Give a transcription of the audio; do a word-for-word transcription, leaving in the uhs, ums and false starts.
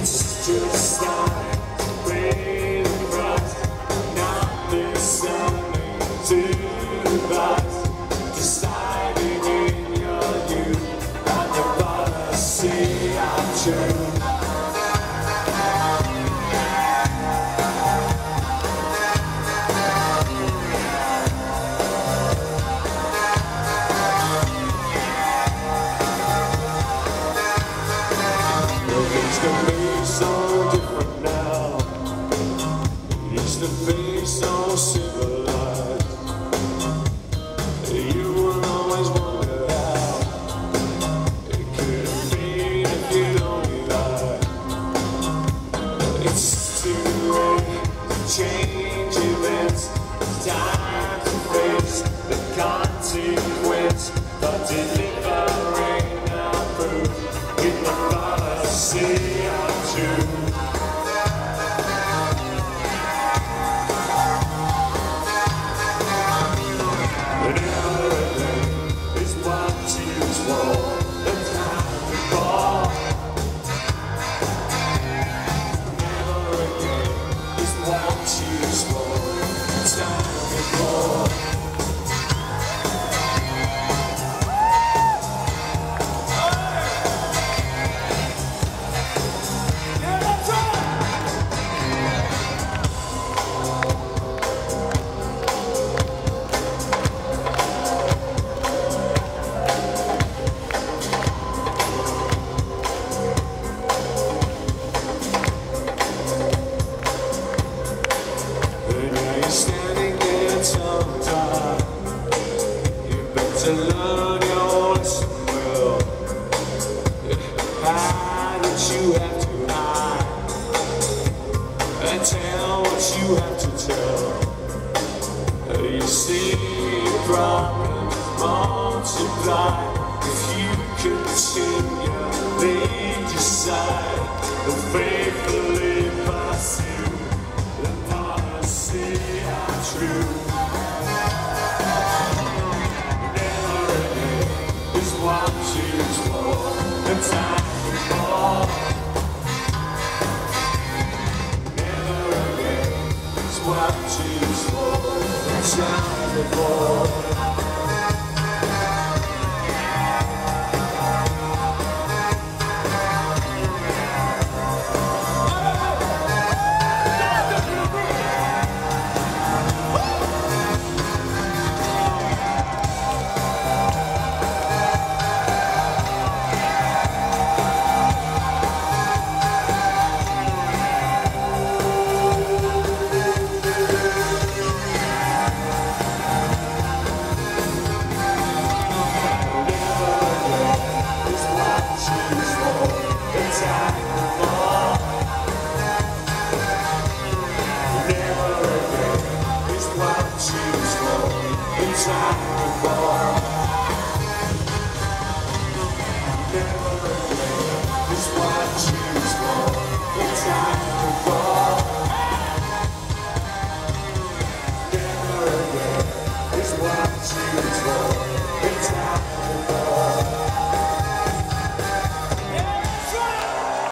It's just like rain across, not listening to the lies, deciding in your youth that the policy of truth. Things can be so different now. It used to be so civilized. You would always wonder how it could have been if you'd only lied. It's too late to change events. It's time to face the consequence. But delivering our proof in the policy of truth. Never again is what you swore the time before. Never again is what you swore the time before. Standing there tongue-tied, you better learn your lesson well. Hide what you have to hide, and tell what you have to tell. You see the problems multiply if you continually decide to faithfully pursue the policy of truth. Never again is what you swore the time before. Never again is what you swore the time before. Time before. Never again is what you swore.